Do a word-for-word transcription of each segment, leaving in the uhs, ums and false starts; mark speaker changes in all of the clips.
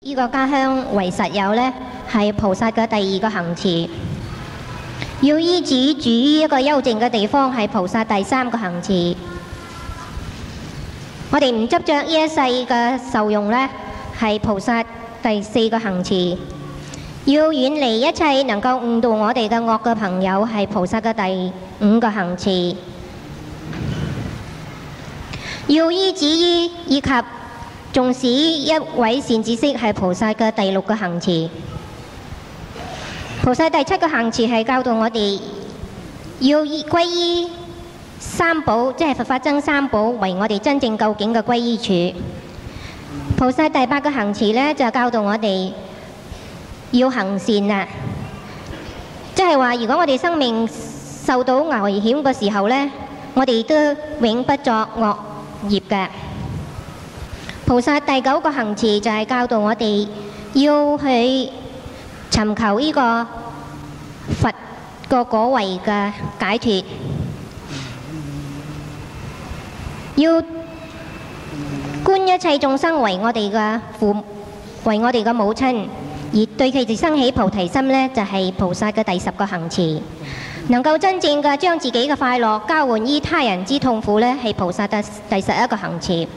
Speaker 1: 呢個家鄉為實有呢，係菩薩嘅第二個行持。要依止住於一個幽靜嘅地方，係菩薩第三個行持。我哋唔執着呢一世嘅受用呢，係菩薩第四個行持。要遠離一切能夠誤導我哋嘅惡嘅朋友，係菩薩嘅第五個行持。要依止於以及縱使一位善知識，係菩薩嘅第六個行持。菩薩第七個行持係教導我哋要歸依三寶，即係佛法僧三寶，為我哋真正究竟嘅歸依處。菩薩第八個行持呢，就教導我哋要行善啊！即係話，如果我哋生命受到危險嘅時候呢，我哋都永不作惡業嘅。菩薩第九個行持就係教導我哋要去尋求呢個佛個果位嘅解脫，要觀一切眾生為我哋嘅父，為我哋嘅母親，而對佢哋生起菩提心呢，就係菩薩嘅第十個行持。能夠真正嘅將自己嘅快樂交換於他人之痛苦呢，係菩薩嘅第十一個行持。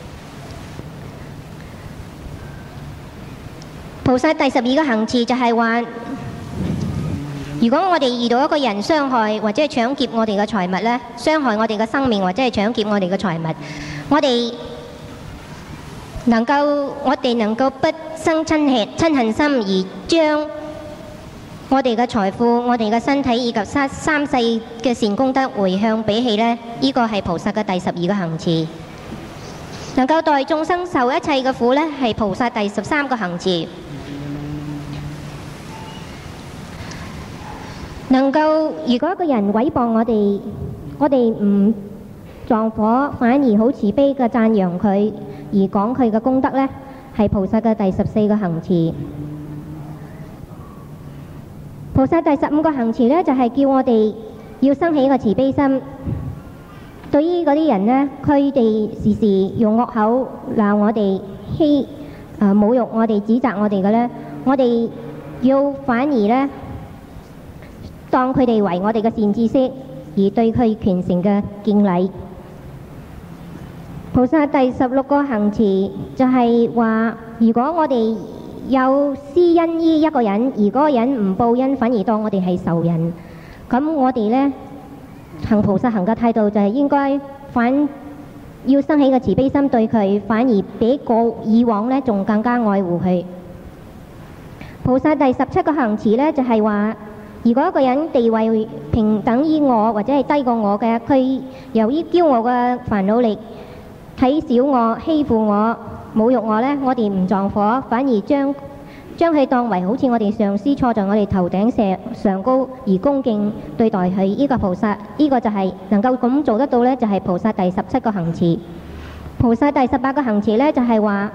Speaker 1: 菩薩第十二個行持就係話，如果我哋遇到一個人傷害或者係搶劫我哋嘅財物呢，傷害我哋嘅生命或者係搶劫我哋嘅財物，我哋能夠我哋能夠不生親恨親恨心，而將我哋嘅財富、我哋嘅身體以及三三世嘅善功德回向俾起呢，呢個係菩薩嘅第十二個行持。能夠代眾生受一切嘅苦呢，係菩薩第十三個行持。能夠如果一個人毀謗我哋，我哋唔撞火，反而好慈悲嘅讚揚佢，而講佢嘅功德呢，係菩薩嘅第十四個行持。菩薩第十五個行持呢，就係叫我哋要生起一個慈悲心。對於嗰啲人呢，佢哋時時用惡口鬧我哋、欺誒侮辱我哋、指責我哋嘅呢，我哋要反而呢，當佢哋為我哋嘅善知識，而對佢虔誠嘅敬禮。菩薩第十六個行持就係話，如果我哋有施恩於一個人，而嗰個人唔報恩，反而當我哋係仇人，咁我哋呢，行菩薩行嘅態度就係應該反要生起個慈悲心對佢，反而比過以往呢仲更加愛護佢。菩薩第十七個行持呢，就係話，如果一個人地位平等於我或者係低過我嘅，佢由於驕傲嘅煩惱力睇小我、欺負我、侮辱我呢，我哋唔撞火，反而將將佢當為好似我哋上司坐在我哋頭頂石上高而恭敬對待佢。呢個菩薩，呢個就係能夠咁做得到呢，就係菩薩第十七個行持。菩薩第十八個行持呢，就係話，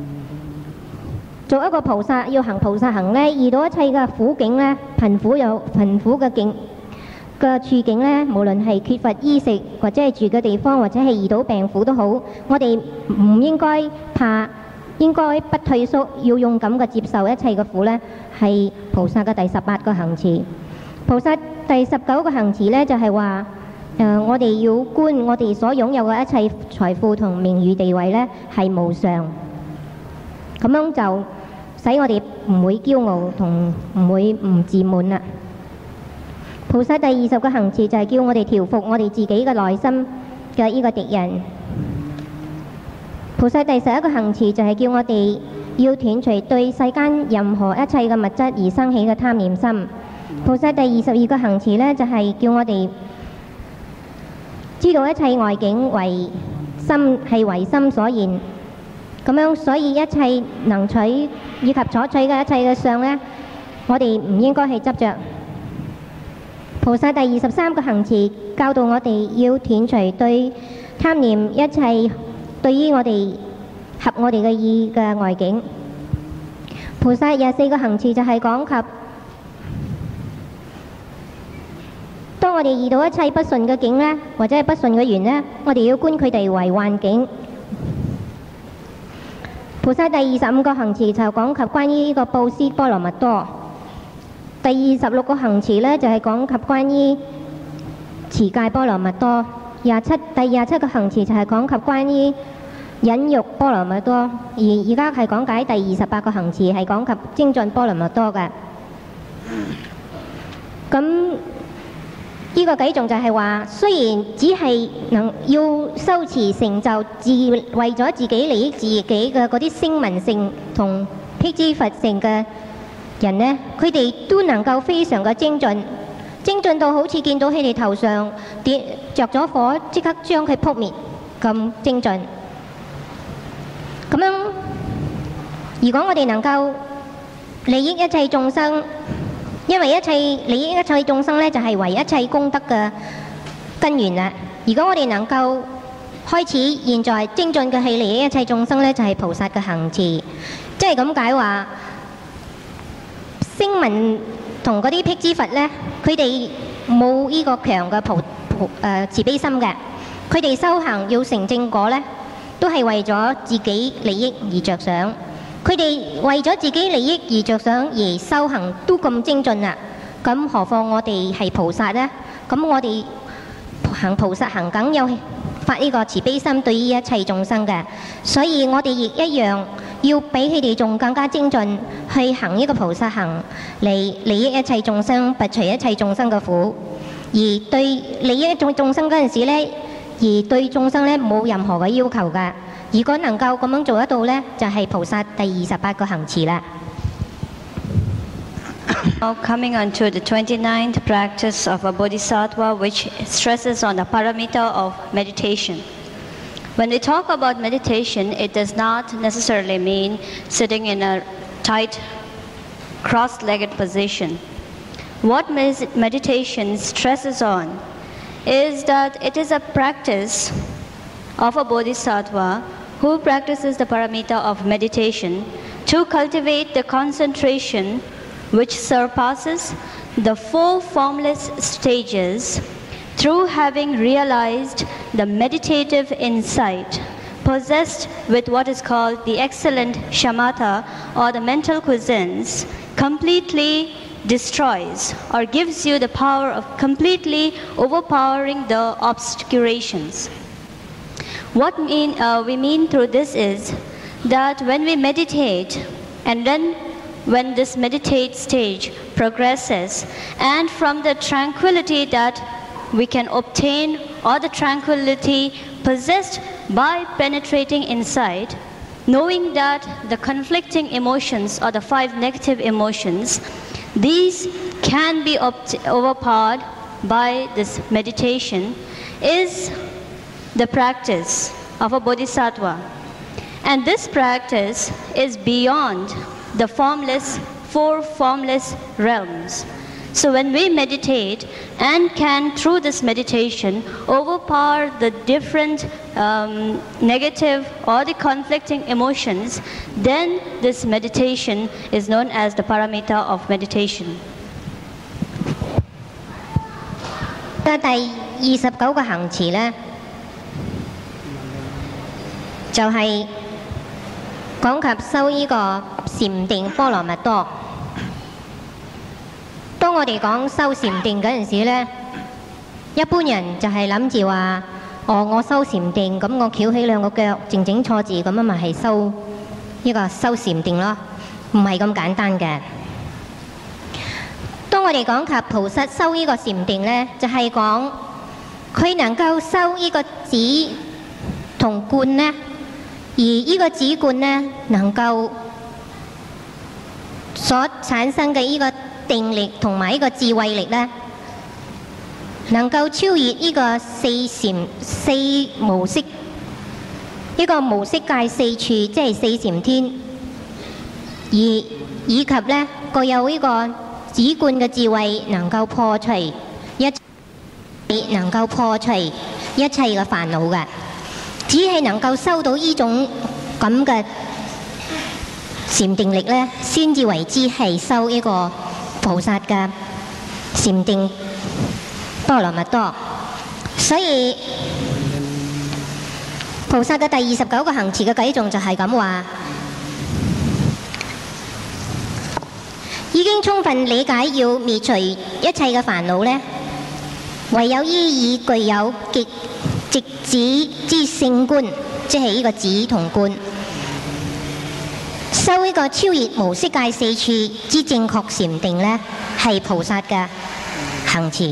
Speaker 1: 做一個菩薩要行菩薩行呢，遇到一切嘅苦境呢，貧苦有貧苦嘅境嘅處境呢，無論係缺乏衣食或者係住嘅地方，或者係遇到病苦都好，我哋唔應該怕，應該不退縮，要勇敢嘅接受一切嘅苦呢，係菩薩嘅第十八個行持。菩薩第十九個行持呢，就係話，誒我哋要觀我哋所擁有嘅一切財富同名譽地位呢，係無常，咁樣就使我哋唔會驕傲同唔會唔自滿啦。菩薩第二十個行持就係叫我哋調伏我哋自己嘅內心嘅呢個敵人。菩薩第十一個行持就係叫我哋要斷除對世間任何一切嘅物質而生起嘅貪念心。菩薩第二十二個行持呢，就係叫我哋知道一切外境為心係唯心所現。咁樣，所以一切能取以及所取嘅一切嘅相呢，我哋唔應該係執着。菩薩第二十三個行持教導我哋要斷除對貪念一切對於我哋合我哋嘅意嘅外境。菩薩廿四個行持就係講及，當我哋遇到一切不順嘅境呢，或者係不順嘅緣呢，我哋要觀佢哋為幻境。菩菩薩第二十五個行持就講及關於呢個布施波羅蜜多。第二十六個行持呢，就係、是、講及關於持戒波羅蜜多。廿七第廿七個行持就係講及關於忍辱波羅蜜多。而而家係講解第二十八個行持係講及精進波羅蜜多嘅。咁呢個偈頌就係話，雖然只係能要修持成就自為咗自己利益自己嘅嗰啲聲聞性同辟支佛性嘅人呢，佢哋都能夠非常嘅精進，精進到好似見到佢哋頭上跌着咗火，即刻將佢撲滅咁精進。咁樣，如果我哋能夠利益一切眾生，因為一切利益一切眾生呢，就係為一切功德嘅根源啦。如果我哋能夠開始現在精進嘅係利益一切眾生呢，就係菩薩嘅行持。即係咁解話，聲聞同嗰啲辟支佛呢，佢哋冇呢個強嘅菩菩誒慈悲心嘅，佢哋修行要成正果呢，都係為咗自己利益而着想。佢哋為咗自己利益而着想而修行都咁精進啦，咁何況我哋係菩薩呢？咁我哋行菩薩行梗有發呢個慈悲心對於一切眾生嘅，所以我哋亦一樣要比佢哋仲更加精進去行呢個菩薩行嚟利益一切眾生，拔除一切眾生嘅苦。而對利益一眾眾生嗰陣時呢，而對眾生呢冇任何嘅要求㗎。如果能夠咁樣做得到呢，就係、是、菩薩第二十八個行持啦。
Speaker 2: Now coming on to the twenty-ninth practice of a bodhisattva, which stresses on the paramita of meditation. When we talk about meditation, it does not necessarily mean sitting in a tight, cross-legged position. What meditation stresses on is that it is a practice of a bodhisattva who practices the paramita of meditation to cultivate the concentration which surpasses the four formless stages through having realized the meditative insight possessed with what is called the excellent shamatha or the mental quiescence completely destroys or gives you the power of completely overpowering the obscurations. What mean, uh, we mean through this is that when we meditate and then when this meditate stage progresses and from the tranquility that we can obtain or the tranquility possessed by penetrating inside, knowing that the conflicting emotions or the five negative emotions, these can be overpowered by this meditation, is the practice of a bodhisattva. And this practice is beyond the formless, four formless realms. So when we meditate and can through this meditation overpower the different um, negative or the conflicting emotions, then this meditation is known as the paramita of meditation. 第二十九個行持呢，就係、是、講及修呢個禪定波羅蜜多。當我哋講修禪定嗰陣時呢，一般人就係諗住話：哦，我修禪定，咁我翹起兩個腳，靜靜坐住，咁啊咪係修呢個修禪定咯，唔係咁簡單嘅。當我哋講及菩薩修呢個禪定呢，就係講佢能夠修呢個止同觀呢，而呢個止觀呢，能夠所產生嘅呢個定力同埋呢個智慧力呢，能夠超越呢個四禪四無色呢個無色界四處，即係四禪天，而以及呢具有呢個止觀嘅智慧，能夠破除一能夠破除一切嘅煩惱嘅，只係能夠收到呢種咁嘅禪定力呢，先至為之係修呢個菩薩嘅禪定波羅蜜多。所以菩薩嘅第二十九個行持嘅偈頌就係咁話：
Speaker 1: 已經充分理解要滅除一切嘅煩惱呢，唯有依以具有極直指之聖觀，即係呢個指同觀，修呢個超越無色界四處之正確禪定呢，係菩薩嘅行持。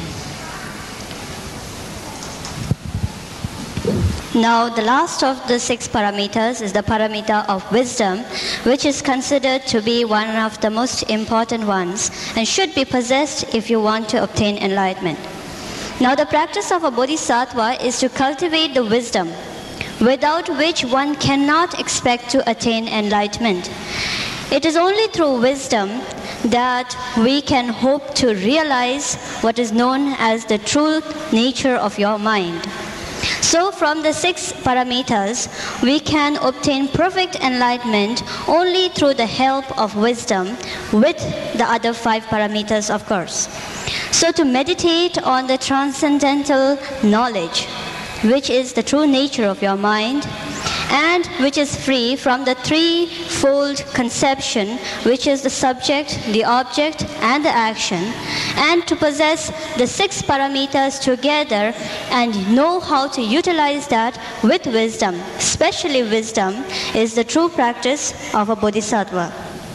Speaker 2: Now, the last of the six parameters is the parameter of wisdom, which is considered to be one of the most important ones and should be possessed if you want to obtain enlightenment. Now, the practice of a bodhisattva is to cultivate the wisdom, without which one cannot expect to attain enlightenment. It is only through wisdom that we can hope to realize what is known as the true nature of your mind. So from the six parameters, we can obtain perfect enlightenment only through the help of wisdom, with the other five parameters, of course. So to meditate on the transcendental knowledge, which is the true nature of your mind, and which is free from the threefold conception, which is the subject, the object, and the action, and to possess the six parameters together and know how to utilize that with wisdom, especially wisdom, is the true practice of a bodhisattva.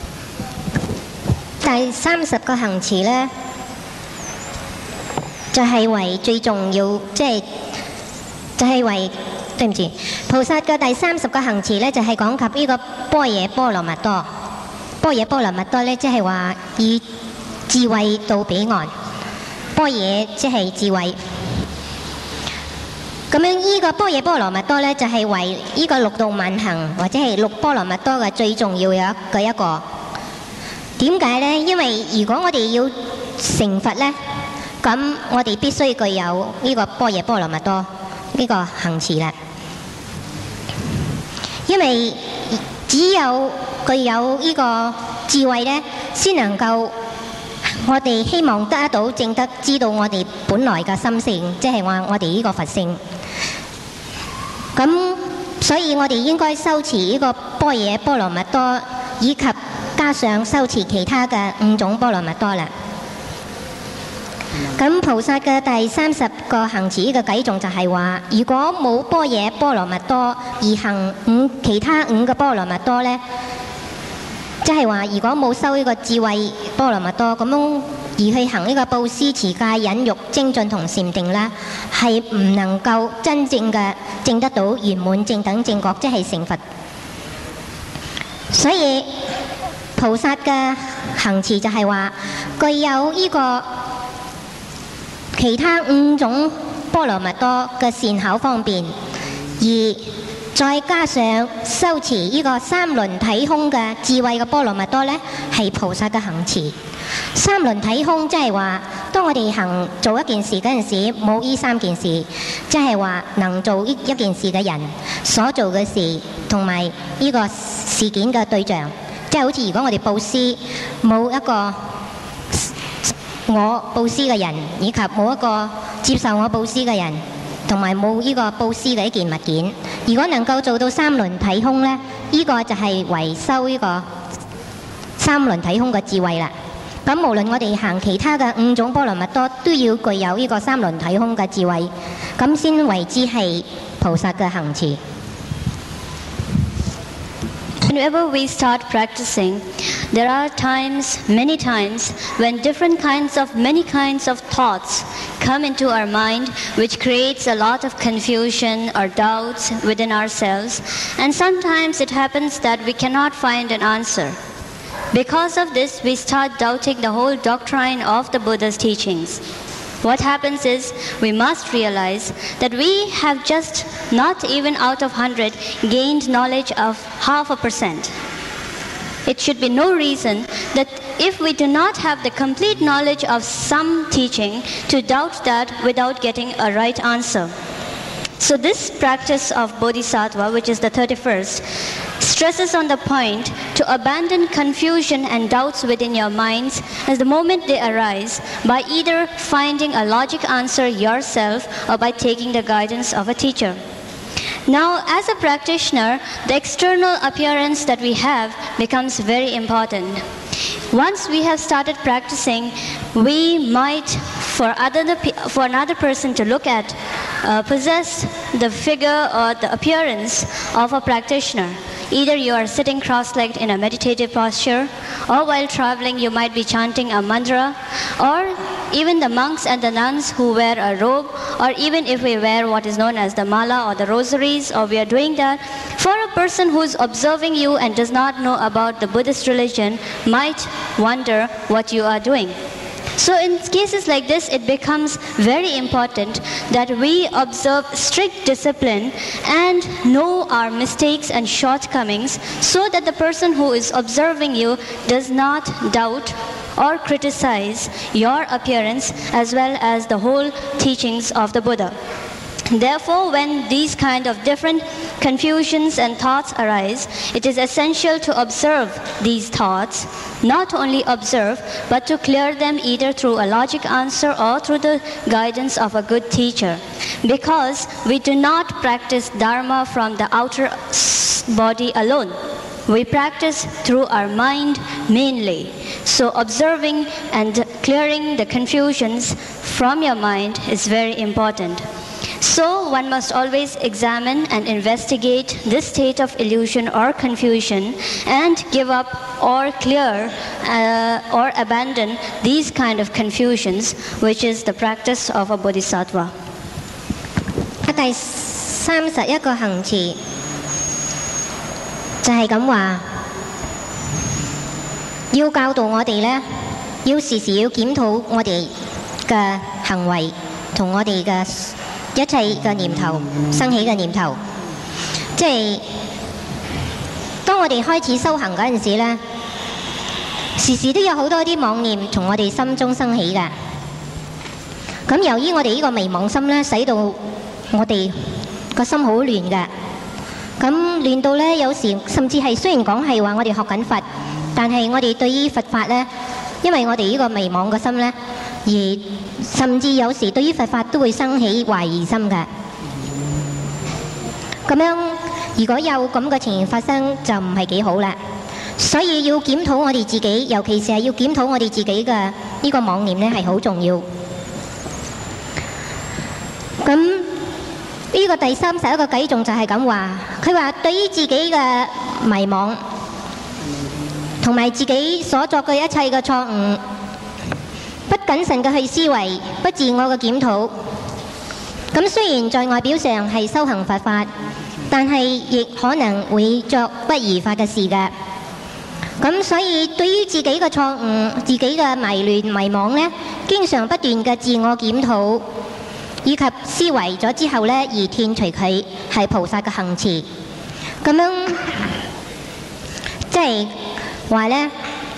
Speaker 1: 第三十個行持呢，就係、是、為最重要，即係就係、是、為。對唔住，菩薩嘅第三十個行持呢，就係、是、講及呢個般若波羅蜜多。般若波羅蜜多呢，即係話以智慧到彼岸。般若即係智慧。咁樣呢個般若波羅蜜多呢，就係、是、為呢個六度萬行或者係六波羅蜜多嘅最重要嘅一個。點解呢？因為如果我哋要成佛呢，咁我哋必須具有呢個般若波羅蜜多呢個行持啦。因為只有具有呢個智慧呢，先能夠我哋希望得到正得知道我哋本來嘅心性，即係話我哋呢個佛性。咁所以我哋應該修持呢個般若波羅蜜多，以及加上修持其他嘅五種波羅蜜多啦。咁菩薩嘅第三十個行持呢個偈頌就係話，如果冇般若波羅蜜多而行五其他五個波羅蜜多呢，即係話如果冇修呢個智慧波羅蜜多咁樣而去行呢個布施、持戒、忍辱、精進同禪定呢，係唔能夠真正嘅證得到圓滿正等正覺，即係成佛。所以菩薩嘅行持就係話，具有呢個其他五種波羅蜜多嘅善巧方便，而再加上修持呢個三輪體空嘅智慧嘅波羅蜜多呢，係菩薩嘅行持。三輪體空即係話，當我哋行做一件事嗰陣時，冇呢三件事，即係話能做一一件事嘅人所做嘅事，同埋呢個事件嘅對象，即係好似如果我哋布施冇一個我布施嘅人，以及冇一個接受我布施嘅人，同埋冇呢個布施嘅一件物件。如果能夠做到三輪體空呢，呢、呢個就係為修呢個三輪體空嘅智慧啦。咁無論我哋行其他嘅五種波羅蜜多，都要具有呢個三輪體空嘅智慧，咁先為之係菩薩嘅行持。
Speaker 2: Whenever we start practicing, there are times, many times, when different kinds of, many kinds of thoughts come into our mind, which creates a lot of confusion or doubts within ourselves. And sometimes it happens that we cannot find an answer. Because of this, we start doubting the whole doctrine of the Buddha's teachings. What happens is, we must realize that we have just not even out of one hundred gained knowledge of half a percent. It should be no reason that if we do not have the complete knowledge of some teaching, to doubt that without getting a right answer. So this practice of Bodhisattva, which is the thirty-first, stresses on the point to abandon confusion and doubts within your minds as the moment they arise, by either finding a logic answer yourself or by taking the guidance of a teacher. Now, as a practitioner, the external appearance that we have becomes very important. Once we have started practicing, we might, for, other, for another person to look at, uh, possess the figure or the appearance of a practitioner. Either you are sitting cross-legged in a meditative posture, or while traveling you might be chanting a mantra, or even the monks and the nuns who wear a robe, or even if we wear what is known as the mala or the rosaries, or we are doing that, for a person who is observing you and does not know about the Buddhist religion might wonder what you are doing. So in cases like this, it becomes very important that we observe strict discipline and know our mistakes and shortcomings, so that the person who is observing you does not doubt or criticize your appearance as well as the whole teachings of the Buddha. Therefore, when these kind of different confusions and thoughts arise, it is essential to observe these thoughts, not only observe, but to clear them either through a logic answer or through the guidance of a good teacher. Because we do not practice Dharma from the outer body alone. We practice through our mind mainly. So observing and clearing the confusions from your mind is very important. So one must always examine and investigate this state of illusion or confusion and give up or clear uh, or abandon these kind of confusions, which is the practice of a bodhisattva.
Speaker 1: 第三十一個行持就係咁話，要教導我哋呢，要時時要檢討我哋嘅行為同我哋嘅一切嘅念頭生起嘅念頭，即係當我哋開始修行嗰陣時咧，時時都有好多啲妄念從我哋心中生起嘅。咁由於我哋呢個迷妄心咧，使到我哋個心好亂嘅。咁亂到咧，有時甚至係雖然講係話我哋學緊佛，但係我哋對於佛法咧，因為我哋呢個迷妄嘅心咧，而甚至有時對於佛法都會生起懷疑心嘅。咁樣如果有咁嘅情形發生，就唔係幾好啦。所以要檢討我哋自己，尤其是係要檢討我哋自己嘅呢個妄念咧，係好重要。咁呢個第三十一個偈頌就係咁話，佢話對於自己嘅迷惘同埋自己所作嘅一切嘅錯誤，不謹慎嘅去思維，不自我嘅檢討。咁雖然在外表上係修行佛法，但係亦可能會作不如法嘅事嘅。咁所以對於自己嘅錯誤、自己嘅迷亂迷惘呢，經常不斷嘅自我檢討，以及思維咗之後呢，而斷除佢係菩薩嘅行持。咁樣即係話呢，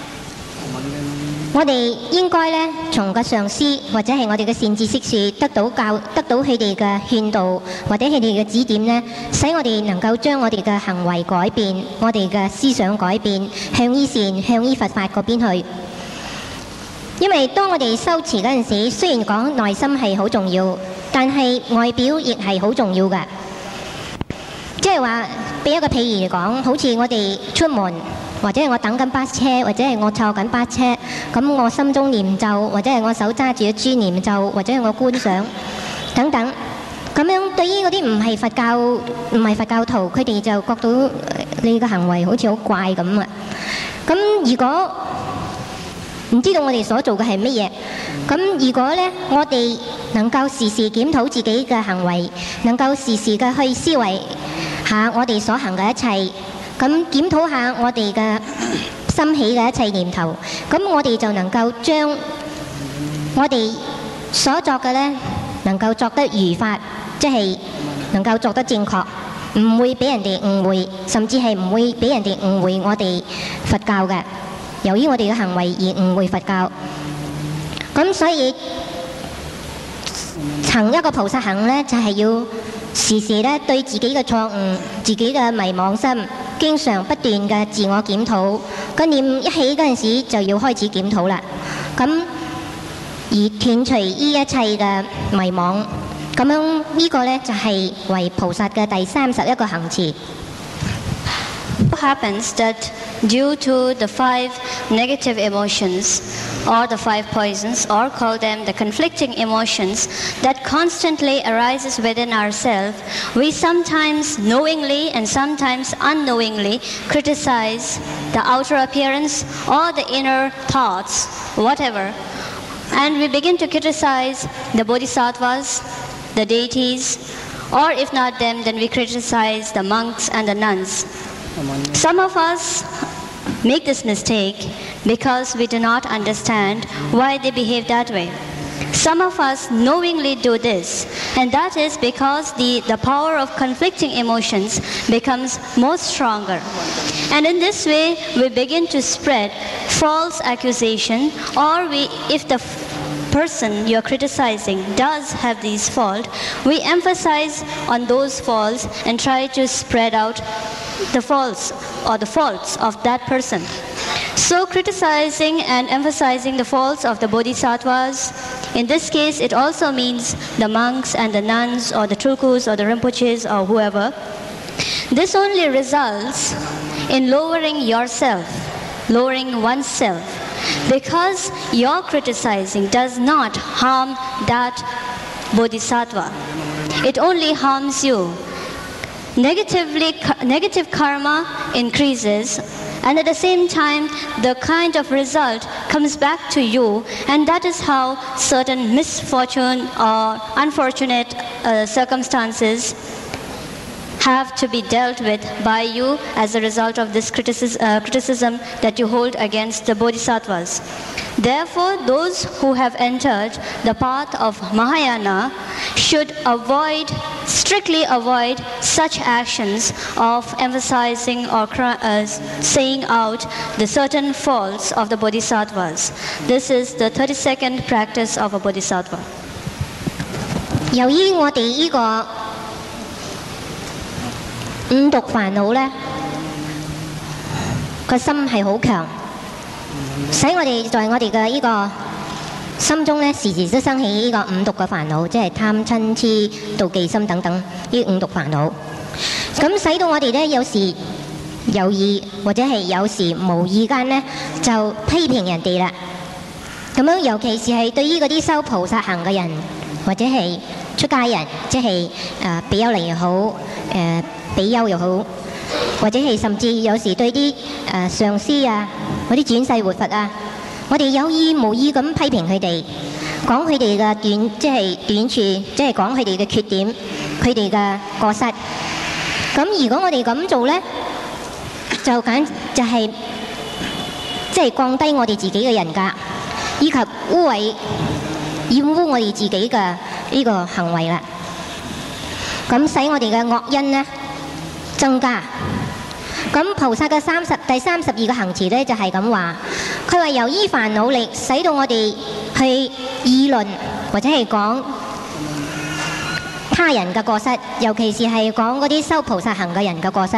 Speaker 1: 我哋應該呢，從個上師或者係我哋嘅善知識處得到教，得到佢哋嘅勸導或者佢哋嘅指點呢，使我哋能夠將我哋嘅行為改變，我哋嘅思想改變，向依善、向依佛法嗰邊去。因為當我哋修持嗰陣時，雖然講內心係好重要，但係外表亦係好重要嘅。即係話，俾一個譬如嚟講，好似我哋出門，或者係我等緊巴士車，或者係我坐緊巴士車，咁我心中念咒，或者係我手揸住一支念咒，或者係我觀想等等。咁樣對於嗰啲唔係佛教唔係佛教徒，佢哋就覺到你嘅行為好似好怪咁啊。咁如果唔知道我哋所做嘅係乜嘢，咁如果呢，我哋能夠時時檢討自己嘅行為，能夠時時嘅去思維下我哋所行嘅一切，咁檢討下我哋嘅心起嘅一切念頭，咁我哋就能夠將我哋所作嘅呢，能夠作得如法，即係能夠作得正確，唔會俾人哋誤會，甚至係唔會俾人哋誤會我哋佛教嘅。由於我哋嘅行為而誤會佛教，咁所以行一個菩薩行呢，就係要時時咧對自己嘅錯誤、自己嘅迷惘心，經常不斷嘅自我檢討。個念一起嗰陣時，就要開始檢討啦。咁而斷除呢一切嘅迷惘，咁樣呢個呢，就係為菩薩嘅第三十一個行持。
Speaker 2: happens that due to the five negative emotions, or the five poisons, or call them the conflicting emotions that constantly arises within ourselves, we sometimes knowingly and sometimes unknowingly criticize the outer appearance or the inner thoughts, whatever. And we begin to criticize the bodhisattvas, the deities, or if not them, then we criticize the monks and the nuns. Some of us make this mistake because we do not understand why they behave that way. Some of us knowingly do this, and that is because the, the power of conflicting emotions becomes more stronger. And in this way, we begin to spread false accusation, or we, if the person you're criticizing does have these faults, we emphasize on those faults and try to spread out the faults or the faults of that person. So criticizing and emphasizing the faults of the bodhisattvas, in this case it also means the monks and the nuns or the tulkus or the rinpoches or whoever, this only results in lowering yourself, lowering oneself, because your criticizing does not harm that bodhisattva. It only harms you. Negatively, negative karma increases, and at the same time the kind of result comes back to you, and that is how certain misfortune or unfortunate uh, circumstances have to be dealt with by you as a result of this criticis uh, criticism that you hold against the bodhisattvas. Therefore, those who have entered the path of Mahayana should avoid, strictly avoid such actions of emphasizing or uh, saying out the certain faults of the bodhisattvas. This is the thirty-second practice of a bodhisattva.
Speaker 1: 由於我哋呢個五毒煩惱呢，個心係好強，使我哋在我哋嘅呢個心中呢，時時都生起呢個五毒嘅煩惱，即係貪嗔痴妒忌心等等呢五毒煩惱。咁使到我哋呢，有時有意或者係有時無意間呢，就批評人哋啦。咁樣尤其是係對於嗰啲修菩薩行嘅人，或者係出家人，即係誒比丘尼又好，誒、呃、比丘又好，或者係甚至有時對啲誒、呃、上師啊，嗰啲轉世活佛啊，我哋有意無意咁批評佢哋，講佢哋嘅短，即係短處，即係講佢哋嘅缺點，佢哋嘅過失。咁如果我哋咁做呢，就簡就係即係降低我哋自己嘅人格，以及污穢、染污我哋自己嘅呢個行為啦。咁使我哋嘅惡因呢增加。咁菩薩嘅三十第三十二個行持呢，就係咁話，佢話由於煩惱力，使到我哋去議論或者係講他人嘅過失，尤其是係講嗰啲修菩薩行嘅人嘅過失。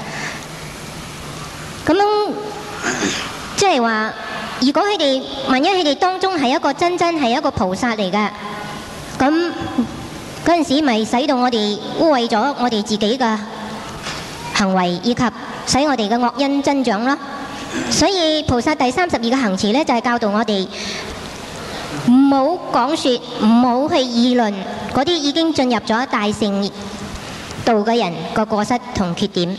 Speaker 1: 咁樣即係話，如果佢哋萬一佢哋當中係一個真真係一個菩薩嚟嘅，咁嗰陣時咪使到我哋污穢咗我哋自己嘅行為，以及使我哋嘅惡因增長咯。所以菩薩第三十二個行持呢，就係、是、教導我哋唔好講説，唔好去議論嗰啲已經進入咗大乘道嘅人個過失同缺點。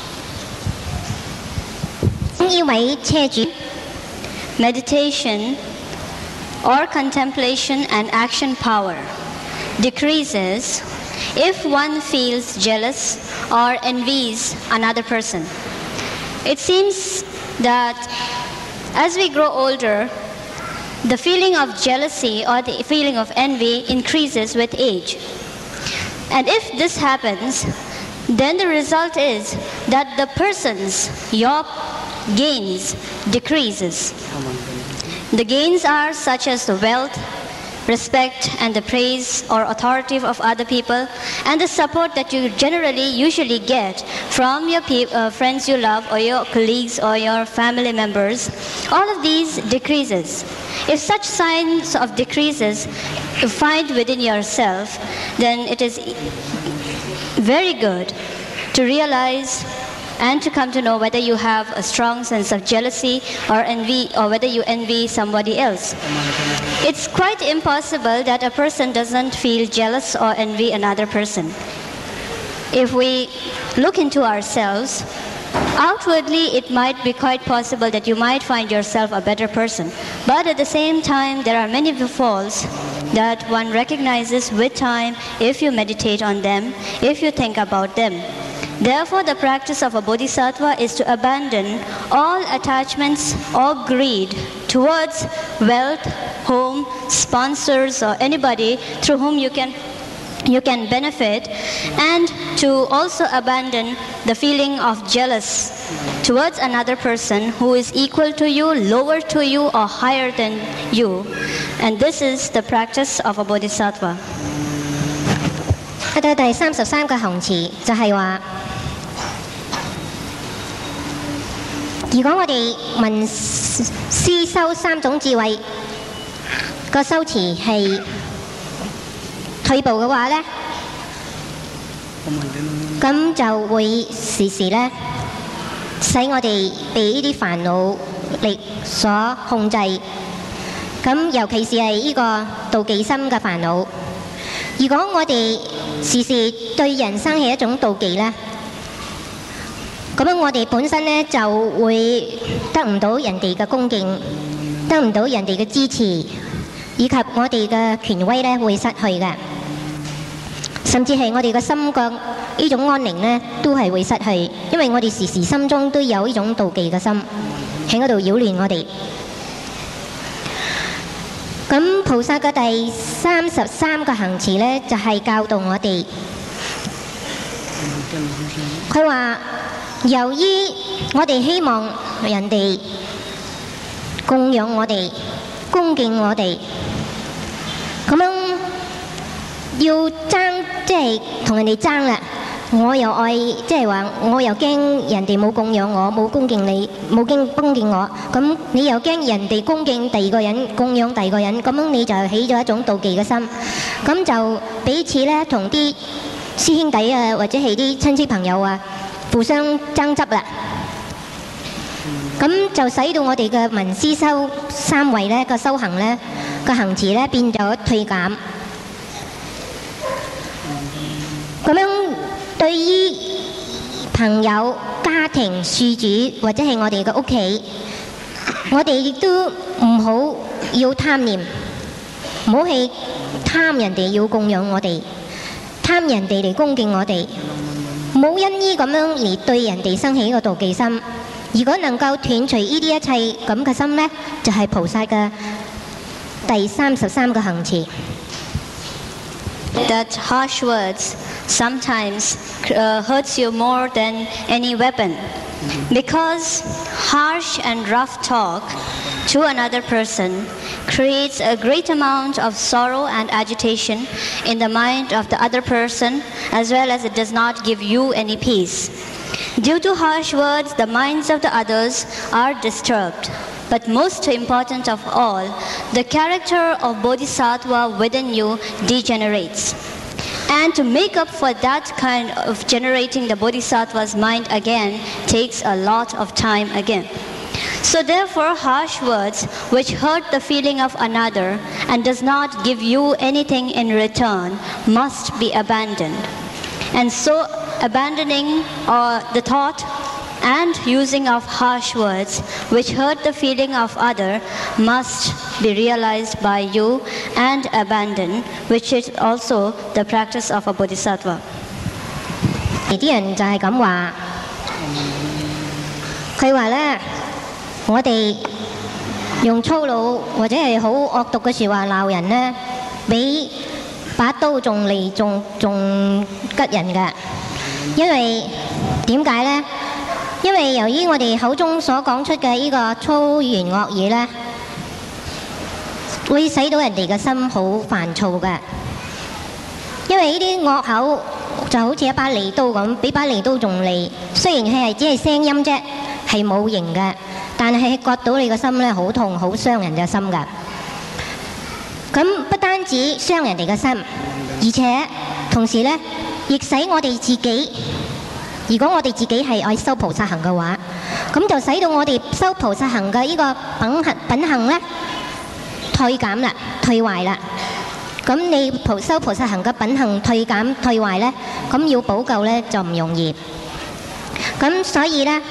Speaker 1: 呢位車主
Speaker 2: Meditation or contemplation and action power decreases if one feels jealous or envies another person. It seems that as we grow older, the feeling of jealousy or the feeling of envy increases with age. And if this happens, then the result is that the person's, your gains decreases. The gains are such as the wealth, respect and the praise or authority of other people, and the support that you generally usually get from your pe uh, friends you love, or your colleagues or your family members. All of these decreases. If such signs of decreases you find within yourself, then it is very good to realize and to come to know whether you have a strong sense of jealousy or envy, or whether you envy somebody else. It's quite impossible that a person doesn't feel jealous or envy another person. If we look into ourselves, outwardly it might be quite possible that you might find yourself a better person. But at the same time, there are many faults that one recognizes with time if you meditate on them, if you think about them. Therefore, the practice of a bodhisattva is to abandon all attachments or greed towards wealth, home, sponsors, or anybody through whom you can you can benefit, and to also abandon the feeling of jealous towards another person who is equal to you, lower to you, or higher than you. And this is the practice of a bodhisattva.
Speaker 1: 去到第三十三個行詞就係話，如果我哋聞思修三種智慧個修持係退步嘅話呢，咁就會時時呢使我哋被呢啲煩惱力所控制。咁尤其是係呢個妒忌心嘅煩惱。如果我哋時時對人生係一種妒忌呢，咁樣我哋本身呢就會得唔到人哋嘅恭敬，得唔到人哋嘅支持，以及我哋嘅權威呢會失去嘅。甚至係我哋嘅心覺呢種安寧呢，都係會失去，因為我哋時時心中都有呢種妒忌嘅心喺嗰度擾亂我哋。咁菩薩嘅第三十三個行持呢，就係、是、教導我哋，佢話由於我哋希望人哋供養我哋、恭敬我哋，咁樣要爭，即係同人哋爭啦。我又愛，即係話我又驚人哋冇供養我，冇恭敬你，冇敬恭敬我。咁你又驚人哋恭敬第二個人，供養第二個人，咁樣你就起咗一種妒忌嘅心。咁就彼此咧同啲師兄弟啊，或者係啲親戚朋友啊，互相爭執啦。咁就使到我哋嘅聞思修三位咧個修行咧個行持咧變咗退減。咁樣對於朋友、家庭、事主或者係我哋嘅屋企，我哋亦都唔好要貪念，唔好去貪人哋要供養我哋，貪人哋嚟恭敬我哋，唔好因依咁樣而對人哋生起一個妒忌心。如果能夠斷除呢啲一切咁嘅心呢，就係、是、菩薩嘅第三十三個行持。
Speaker 2: That harsh words sometimes uh, hurts you more than any weapon, because harsh and rough talk to another person creates a great amount of sorrow and agitation in the mind of the other person, as well as it does not give you any peace. Due to harsh words, the minds of the others are disturbed. But most important of all, the character of bodhisattva within you degenerates. And to make up for that kind of generating the bodhisattva's mind again takes a lot of time again. So therefore, harsh words which hurt the feeling of another and does not give you anything in return must be abandoned. And so abandoning uh, the thought and using of harsh words which hurt the feeling of other must be realized by you and abandoned, which is also the practice of a bodhisattva.
Speaker 1: 啲人就係咁話，佢話呢，我哋用粗魯或者係好惡毒嘅説話鬧人呢，比把刀仲利仲仲吉人㗎。因為點解呢？因為由於我哋口中所講出嘅呢個粗言惡語呢，會使到人哋嘅心好煩躁嘅。因為呢啲惡口就好似一把利刀咁，比把利刀仲利。雖然佢係只係聲音啫，係冇形嘅，但係割到你個心呢，好痛，好傷人嘅心㗎。咁不單止傷人哋嘅心，而且同時呢，亦使我哋自己如果我哋自己係愛修菩薩行嘅話，咁就使到我哋修菩薩行嘅呢個品行品行咧退減啦、退壞啦。咁你菩修菩薩行嘅品行退減退壞咧，咁要補救咧就唔容易。咁所以咧，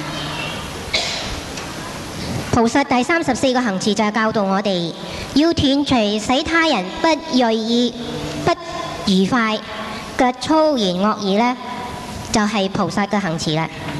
Speaker 1: 菩薩第三十四個行持就係教導我哋要斷除使他人不願意、不愉快嘅粗言惡語咧，就係、是、菩薩嘅行持啦。